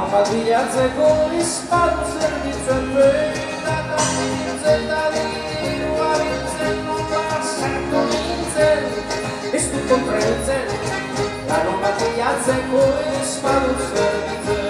bat bilatzeko izpadu zerbitzuen behin nintzen da dirua biltzen nola sartu nintzen ez du konprentzen lano bat bilatzeko izpadu zerbitzuen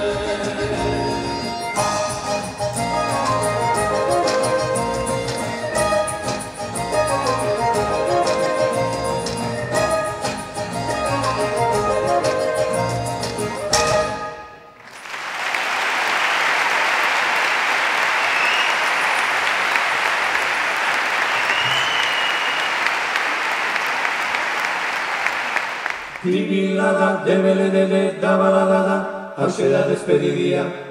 Tibilada, debele, da balada, hause da despedidia.